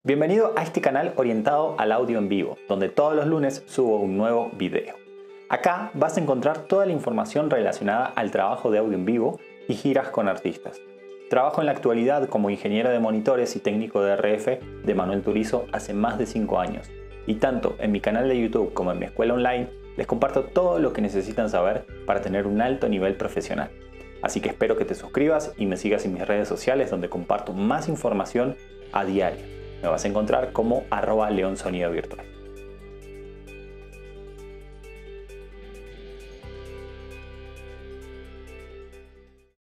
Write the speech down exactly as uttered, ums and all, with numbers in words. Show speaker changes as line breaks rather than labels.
Bienvenido a este canal orientado al audio en vivo, donde todos los lunes subo un nuevo video. Acá vas a encontrar toda la información relacionada al trabajo de audio en vivo y giras con artistas. Trabajo en la actualidad como ingeniero de monitores y técnico de R F de Manuel Turizo hace más de cinco años. Y tanto en mi canal de YouTube como en mi escuela online les comparto todo lo que necesitan saber para tener un alto nivel profesional. Así que espero que te suscribas y me sigas en mis redes sociales donde comparto más información a diario. Me vas a encontrar como arroba león sonido virtual.